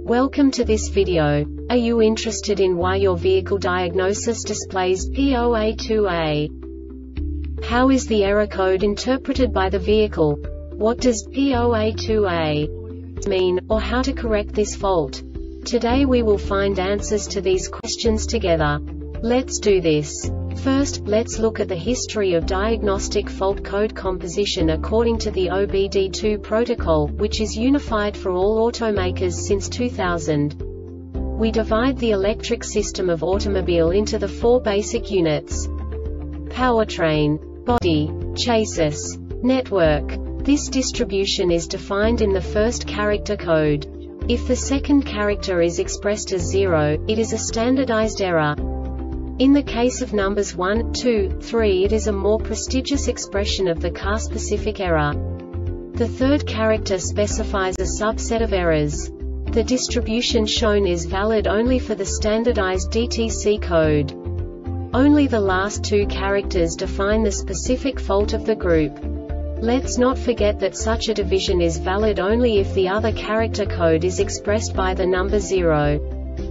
Welcome to this video. Are you interested in why your vehicle diagnosis displays P0A2A? How is the error code interpreted by the vehicle? What does P0A2A mean, or how to correct this fault? Today we will find answers to these questions together. Let's do this. First, let's look at the history of diagnostic fault code composition according to the OBD2 protocol, which is unified for all automakers since 2000. We divide the electric system of automobile into the four basic units: powertrain, body, chassis, network. This distribution is defined in the first character code. If the second character is expressed as 0, it is a standardized error. In the case of numbers 1, 2, 3, it is a more prestigious expression of the car-specific error. The third character specifies a subset of errors. The distribution shown is valid only for the standardized DTC code. Only the last two characters define the specific fault of the group. Let's not forget that such a division is valid only if the other character code is expressed by the number 0.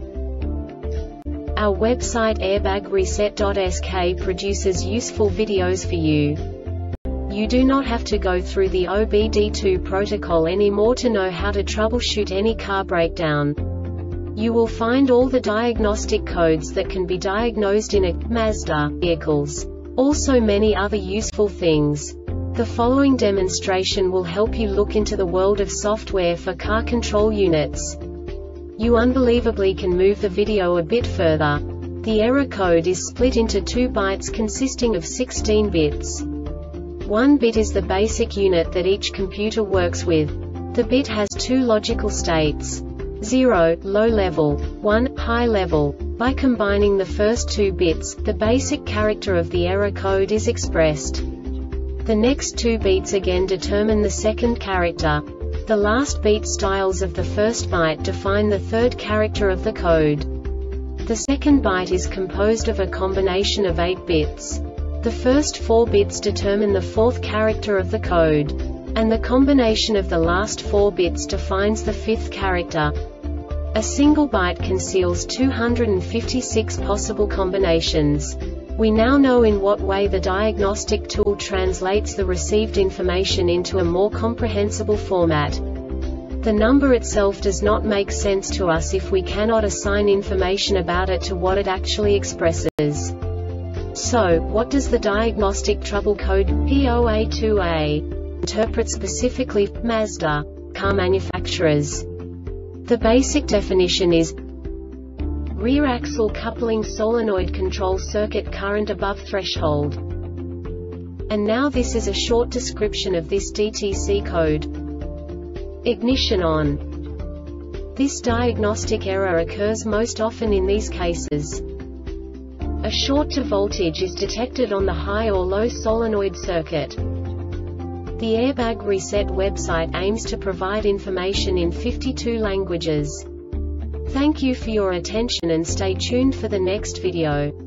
Our website airbagreset.sk produces useful videos for you. You do not have to go through the OBD2 protocol anymore to know how to troubleshoot any car breakdown. You will find all the diagnostic codes that can be diagnosed in a Mazda vehicles. Also many other useful things. The following demonstration will help you look into the world of software for car control units. You unbelievably can move the video a bit further. The error code is split into 2 bytes consisting of 16 bits. 1 bit is the basic unit that each computer works with. The bit has 2 logical states: 0, low level, 1, high level. By combining the first 2 bits, the basic character of the error code is expressed. The next 2 beats again determine the second character. The last beat styles of the first byte define the third character of the code. The second byte is composed of a combination of 8 bits. The first 4 bits determine the fourth character of the code. And the combination of the last 4 bits defines the fifth character. A single byte conceals 256 possible combinations. We now know in what way the diagnostic tool translates the received information into a more comprehensible format. The number itself does not make sense to us if we cannot assign information about it to what it actually expresses. So, what does the diagnostic trouble code P0A2A interpret specifically for Mazda car manufacturers? The basic definition is rear axle coupling solenoid control circuit current above threshold. And now this is a short description of this DTC code. Ignition on. This diagnostic error occurs most often in these cases. A short to voltage is detected on the high or low solenoid circuit. The Airbag Reset website aims to provide information in 52 languages. Thank you for your attention and stay tuned for the next video.